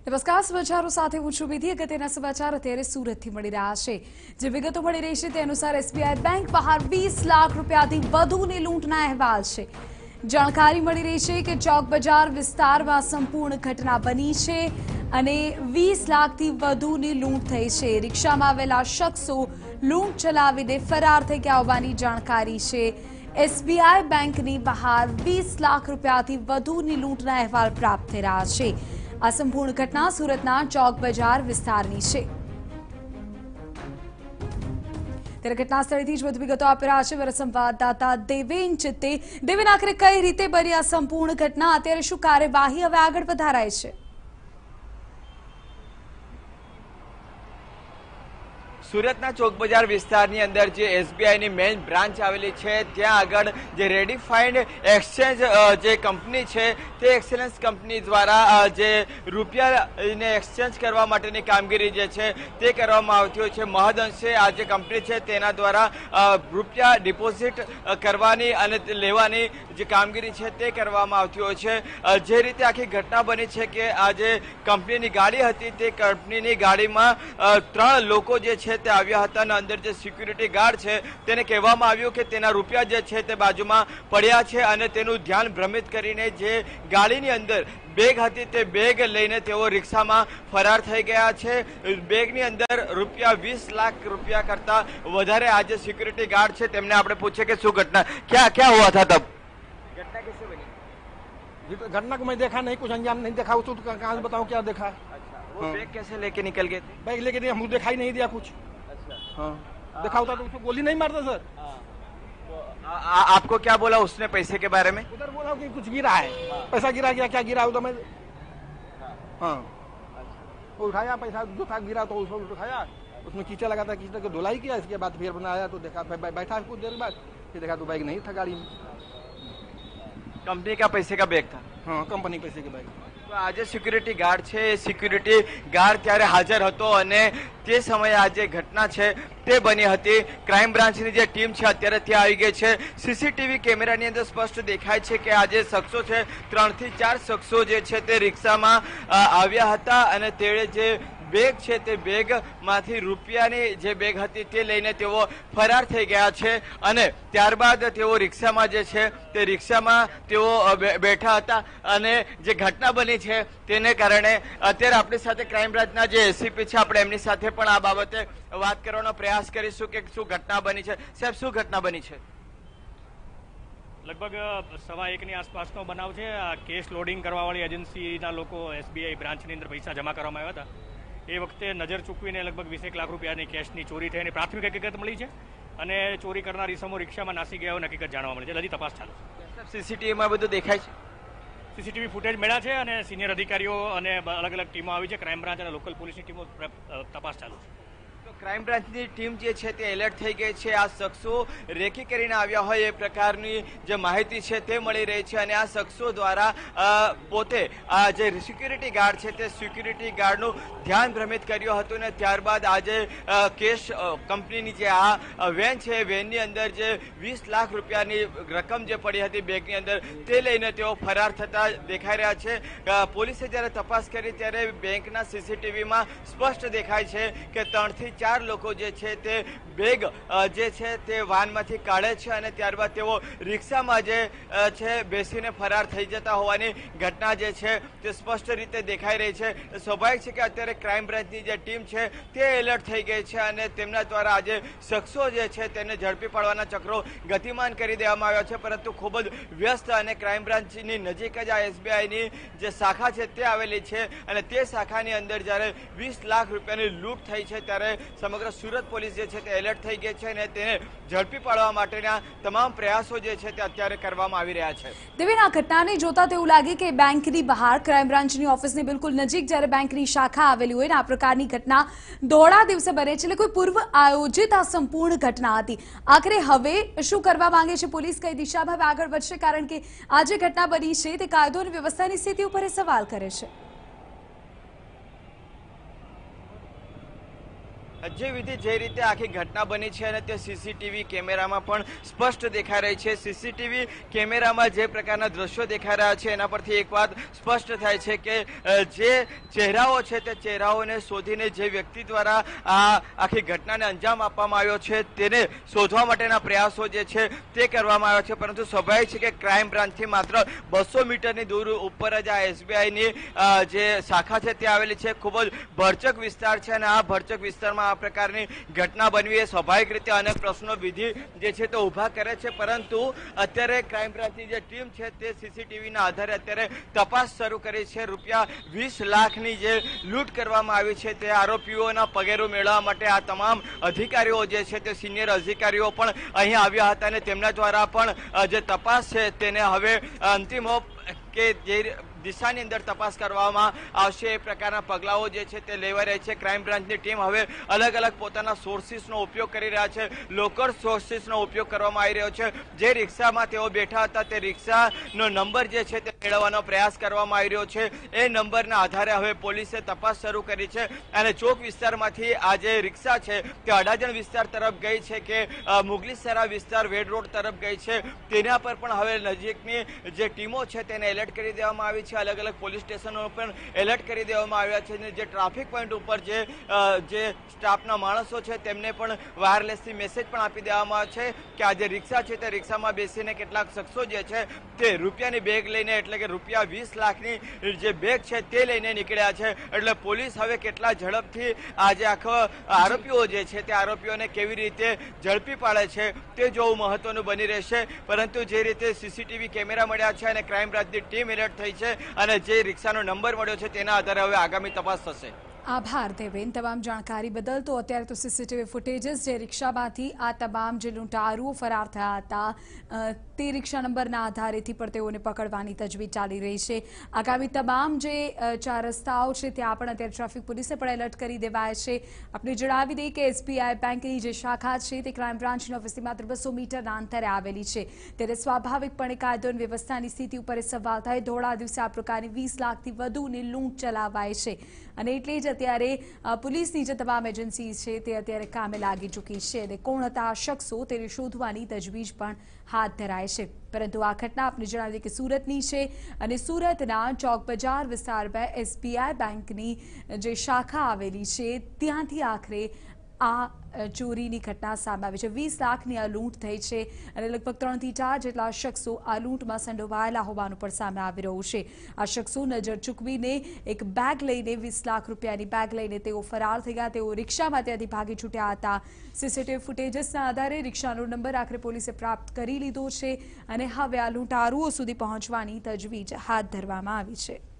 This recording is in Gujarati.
નમસ્કાર, સમાચારો સાથે હું છું વિધિ. અગત્યના સમાચાર અત્યારે સુરતથી મળી રહ્યા છે. જે વિગતો મળી રહી છે તે અનુસાર એસબીઆઈ બેંક બહાર 20 લાખ રૂપિયાથી વધુની લૂંટના અહેવાલ છે. જાણકારી મળી રહી છે કે ચોક બજાર વિસ્તારમાં સંપૂર્ણ ઘટના બની છે અને 20 લાખથી વધુની લૂંટ થઈ છે. રિક્ષામાં આવેલા શખ્સો લૂંટ ચલાવીને ફરાર થઈ ગયા હોવાની જાણકારી છે. એસબીઆઈ બેંકની બહાર 20 લાખ રૂપિયાથી વધુની લૂંટના અહેવાલ પ્રાપ્ત થઈ રહ્યા છે. આ સંપૂર્ણ ઘટના સુરતના ચોક બજાર વિસ્તારની છે. ત્યારે ઘટના સ્થળેથી જ વધુ વિગતો આપી રહ્યા છે મારા સંવાદદાતા દેવેન ચિત્તે. દેવેન, આખરે કઈ રીતે બની આ સંપૂર્ણ ઘટના? અત્યારે શું કાર્યવાહી હવે આગળ વધારાય છે? સુરતના ચોક બજાર વિસ્તારની અંદર જે એસબીઆઈની મેઇન બ્રાન્ચ આવેલી છે ત્યાં આગળ જે રેડિફાઈડ એક્સચેન્જ જે કંપની છે તે એક્સેલન્સ કંપની દ્વારા જે રૂપિયાને એક્સચેન્જ કરવા માટેની કામગીરી જે છે તે કરવામાં આવતી હોય છે. મહદઅંશે આ જે કંપની છે તેના દ્વારા રૂપિયા ડિપોઝિટ કરવાની અને લેવાની જે કામગીરી છે તે કરવામાં આવતી હોય છે. જે રીતે આખી ઘટના બની છે કે આ જે કંપનીની ગાડી હતી તે કંપનીની ગાડીમાં 3 લોકો જે છે તે આવ્યા હતા અને અંદર જે સિક્યુરિટી ગાર્ડ છે તેને કહેવામાં આવ્યું કે તેના રૂપિયા જે છે તે બાજુમાં પડ્યા છે અને તેનું ધ્યાન ભ્રમિત કરીને જે ગાડીની અંદર બેગ હતી તે બેગ લઈને તેઓ રિક્ષામાં ફરાર થઈ ગયા છે. બેગની અંદર રૂપિયા 20 લાખ રૂપિયા કરતા વધારે આ જે સિક્યુરિટી ગાર્ડ છે તેમને આપણે પૂછે કે શું ઘટના क्या हुआ था तब? घटना कैसे बनी? घटना को मैं देखा नहीं, कुछ अंजाम नहीं देखा. उसको कहाँ से बताऊँ क्या देखा? वो बैग कैसे लेके निकल गए थे? बैग लेके हमको दिखाई नहीं दिया कुछ. हाँ, देखा होता तो उसको गोली नहीं मारता सर. तो आपको क्या बोला उसने पैसे के बारे में? उधर बोला कि कुछ गिरा है. पैसा गिरा गया, क्या गिरा उधर मैं. हाँ, वो उठाया पैसा जो था गिरा तो उसको उठाया. उसमें कीचड़ लगा था, कीचड़ को धुलाई किया. इसके बाद फिर बनाया तो देखा बैठा कुछ देर बाद फिर देखा तो बैग नहीं था गाड़ी में. कंपनी का पैसे का बैग था? हाँ, कंपनी पैसे के बैग. આજે સિક્યુરિટી ગાર્ડ છે એ સિક્યુરિટી ગાર્ડ ત્યારે હાજર હતો અને તે સમયે આ જે ઘટના છે તે બની હતી. ક્રાઇમ બ્રાન્ચની જે ટીમ છે અત્યારે ત્યાં આવી ગઈ છે. સીસીટીવી કેમેરાની અંદર સ્પષ્ટ દેખાય છે કે આ જે શખ્સો છે 3 થી 4 શખ્સો જે છે તે રિક્ષામાં આવ્યા હતા અને તેણે જે બેગ છે તે બેગમાંથી રૂપિયાની જે બેગ હતી તે લઈને તેઓ ફરાર થઈ ગયા છે અને ત્યારબાદ તેઓ રિક્ષામાં જે છે તે રિક્ષામાં તેઓ બેઠા હતા અને જે ઘટના બની છે તેને કારણે અત્યારે આપણી સાથે ક્રાઇમ બ્રાન્ચના જે એસીપી છે આપણે એમની સાથે પણ આ બાબતે વાત કરવાનો પ્રયાસ કરીશું કે શું ઘટના બની છે. સાહેબ, શું ઘટના બની છે? લગભગ 1:15ની આસપાસનો બનાવ છે. આ કેશ લોડિંગ કરવાવાળી એજન્સીના લોકો એસબીઆઈ બ્રાન્ચની અંદર પૈસા જમા કરવામાં આવ્યા હતા. એ વખતે નજર ચૂકવીને લગભગ 20 લાખ રૂપિયાની કેશની ચોરી થઈને પ્રાથમિક હકીકત મળી છે અને ચોરી કરનાર ઈસમો રિક્ષામાં નાસી ગયા હોવાની હકીકત જાણવા મળી છે. હજી તપાસ ચાલુ છે. સીસીટીવીમાં બધું દેખાય છે? સીસીટીવી ફૂટેજ મળ્યા છે અને સિનિયર અધિકારીઓ અને અલગ અલગ ટીમો આવી છે. ક્રાઇમ બ્રાન્ચ અને લોકલ પોલીસની ટીમો તપાસ ચાલુ છે. ક્રાઇમ બ્રાન્ચની ટીમ જે છે તે એલર્ટ થઈ ગઈ છે. આ શખ્સો રેકી કરીને આવ્યા હોય એ પ્રકારની જે માહિતી છે તે મળી રહી છે અને આ શખ્સો દ્વારા પોતે આ જે સિક્યુરિટી ગાર્ડ છે તે સિક્યુરિટી ગાર્ડનું ધ્યાન ભ્રમિત કર્યું હતું ને ત્યારબાદ આજે કેશ કંપનીની જે આ વેન છે એ વેનની અંદર જે 20 લાખ રૂપિયાની રકમ જે પડી હતી બેગની અંદર તે લઈને તેઓ ફરાર થતા દેખાઈ રહ્યા છે. પોલીસે જ્યારે તપાસ કરી ત્યારે બેંકના સીસીટીવીમાં સ્પષ્ટ દેખાય છે કે 3 થી 4 લોકો જે છે તે બેગ જે છે તે વાનમાંથી કાઢે છે અને ત્યારબાદ તેઓ રિક્ષામાં જે છે બેસીને ફરાર થઈ જતા હોવાની ઘટના જે છે તે સ્પષ્ટ રીતે દેખાઈ રહી છે. સ્વાભાવિક છે કે અત્યારે ક્રાઇમ બ્રાન્ચની જે ટીમ છે તે એલર્ટ થઈ ગઈ છે અને તેમના દ્વારા આજે શખ્સો જે છે તેને ઝડપી પાડવાના ચક્રો ગતિમાન કરી દેવામાં આવ્યા છે. પરંતુ ખૂબ જ વ્યસ્ત અને ક્રાઇમ બ્રાન્ચની નજીક જ આ એસબીઆઈની જે શાખા છે તે આવેલી છે અને તે શાખાની અંદર જ્યારે 20 લાખ રૂપિયાની લૂંટ થઈ છે ત્યારે સમગ્ર સુરત પોલીસ જે છે તે એલર્ટ થઈ ગઈ છે અને તેને ઝડપી પાડવા માટેના તમામ પ્રયાસો જે છે તે અત્યારે કરવામાં આવી રહ્યા છે. દેવેન, આ ઘટનાને જોતા તેવું લાગે કે બેંકની બહાર ક્રાઇમ બ્રાન્ચની ઓફિસની બિલકુલ નજીક જ્યારે બેંકની શાખા આવેલી હોય ને આ પ્રકારની ઘટના દોડા દિવસે બને છે એટલે કોઈ પૂર્વ આયોજિત આ સંપૂર્ણ ઘટના હતી. આખરે હવે શું કરવા માંગે છે પોલીસ? કઈ દિશામાં હવે આગળ વધશે? કારણ કે આ જે ઘટના બની છે તે કાયદો અને વ્યવસ્થાની સ્થિતિ ઉપર સવાલ કરે છે. જે વિધિ જે રીતે આખી ઘટના બની છે અને તે સીસીટીવી કેમેરામાં પણ સ્પષ્ટ દેખાઈ રહી છે. સીસીટીવી કેમેરામાં જે પ્રકારના દ્રશ્યો દેખાઈ રહ્યા છે એના પરથી એક વાત સ્પષ્ટ થાય છે કે જે ચહેરાઓ છે તે ચહેરાઓને શોધીને જે વ્યક્તિ દ્વારા આ આખી ઘટનાને અંજામ આપવામાં આવ્યો છે તેને શોધવા માટેના પ્રયાસો જે છે તે કરવામાં આવ્યો છે. પરંતુ સ્વાભાવિક છે કે ક્રાઇમ બ્રાન્ચથી માત્ર 200 મીટરની દૂર ઉપર જ આ એસબીઆઈની જે શાખા છે તે આવેલી છે. ખૂબ જ ભરચક વિસ્તાર છે અને આ ભરચક વિસ્તારમાં આ પ્રકારની ઘટના બનવી એ સ્વાભાવિક રીતે અનેક પ્રશ્નો વિધિ જે છે તે ઊભા કરે છે. પરંતુ અત્યારે ક્રાઇમ બ્રાન્ચની જે ટીમ છે તે સીસીટીવીના આધારે અત્યારે તપાસ શરૂ કરી છે. રૂપિયા 20 લાખની જે લૂંટ કરવામાં આવી છે તે આરોપીઓના પગેરું મેળવવા માટે આ તમામ અધિકારીઓ જે છે તે સિનિયર અધિકારીઓ પણ અહીં આવ્યા હતા અને તેમના દ્વારા પણ જે તપાસ છે તેને હવે અંતિમ કે જે દિશાની અંદર તપાસ કરવામાં આવશે એ પ્રકારના પગલાઓ જે છે તે લેવાઈ રહી છે. ક્રાઇમ બ્રાન્ચની ટીમ હવે અલગ અલગ પોતાના સોર્સિસનો ઉપયોગ કરી રહ્યા છે. લોકલ સોર્સિસનો ઉપયોગ કરવામાં આવી રહ્યો છે. જે રિક્ષામાં તેઓ બેઠા હતા તે રિક્ષાનો નંબર જે છે તે મેળવવાનો પ્રયાસ કરવામાં આવી રહ્યો છે. એ નંબરના આધારે હવે પોલીસે તપાસ શરૂ કરી છે અને ચોક વિસ્તારમાંથી આ જે રિક્ષા છે તે અડાજણ વિસ્તાર તરફ ગઈ છે કે મુગલીસરા વિસ્તાર વેડ રોડ તરફ ગઈ છે તેના પર પણ હવે નજીકની જે ટીમો છે તેને એલર્ટ કરી દેવામાં આવી છે. અલગ અલગ પોલીસ સ્ટેશનો પણ એલર્ટ કરી દેવામાં આવ્યા છે અને જે ટ્રાફિક પોઈન્ટ ઉપર જે સ્ટાફના માણસો છે તેમને પણ વાયરલેસથી મેસેજ પણ આપી દેવામાં આવે છે કે આ જે રિક્ષા છે તે રિક્ષામાં બેસીને કેટલાક શખ્સો જે છે તે રૂપિયાની બેગ લઈને એટલે કે રૂપિયા 20 લાખની જે બેગ છે તે લઈને નીકળ્યા છે. એટલે પોલીસ હવે કેટલા ઝડપથી આ જે આખો આરોપીઓ જે છે તે આરોપીઓને કેવી રીતે ઝડપી પાડે છે તે જોવું મહત્વનું બની રહેશે. પરંતુ જે રીતે સીસીટીવી કેમેરા મળ્યા છે અને ક્રાઇમ બ્રાન્ચની ટીમ એલર્ટ થઈ છે અને જે રિક્ષાનો નંબર મળ્યો છે તેના આધારે હવે આગામી તપાસ થશે. આભાર દેવેન તમામ જાણકારી બદલ. તો અત્યારે તો સીસીટીવી ફૂટેજીસ જે રિક્ષામાંથી આ તમામ જે લૂંટારુઓ ફરાર થયા હતા તે રિક્ષા નંબરના આધારેથી પણ તેઓને પકડવાની તજવીજ ચાલી રહી છે. આગામી તમામ જે 4 રસ્તાઓ છે ત્યાં પણ અત્યારે ટ્રાફિક પોલીસે પણ એલર્ટ કરી દેવાય છે. આપણે જણાવી દઈએ કે એસબીઆઈ બેંકની જે શાખા છે તે ક્રાઇમ બ્રાન્ચની ઓફિસથી માત્ર 200 મીટરના અંતરે આવેલી છે. ત્યારે સ્વાભાવિકપણે કાયદો અને વ્યવસ્થાની સ્થિતિ ઉપર સવાલ થાય. ધોળા દિવસે આ પ્રકારની 20 લાખથી વધુની લૂંટ ચલાવાય છે અને એટલે જ અત્યારે પોલીસની જે તમામ એજન્સી છે તે અત્યારે કામે લાગી ચૂકી છે અને કોણ હતા આ શખ્સો તેને શોધવાની તજવીજ પણ હાથ ધરાય છે. પરંતુ આ ઘટના આપણે જણાવી કે સુરતની છે અને સુરતના ચોક બજાર વિસ્તારમાં એસબીઆઈ બેંકની જે શાખા આવેલી છે ત્યાંથી આખરે આ ચોરીની ઘટના સામે આવી છે. 20 લાખની આ લૂંટ થઈ છે અને લગભગ 3 થી 4 જેટલા શખ્સો આ લૂંટમાં સંડોવાયેલા હોવાનું પણ સામે આવી રહ્યું છે. આ શખ્સો નજર ચૂકવીને એક બેગ લઈને 20 લાખ રૂપિયાની બેગ લઈને તેઓ ફરાર થઈ ગયા. તેઓ રિક્ષામાં ત્યાંથી ભાગી છૂટ્યા હતા. સીસીટીવી ફૂટેજીસના આધારે રિક્ષાનો નંબર આખરે પોલીસે પ્રાપ્ત કરી લીધો છે અને હવે આ લૂંટારુઓ સુધી પહોંચવાની તજવીજ હાથ ધરવામાં આવી છે.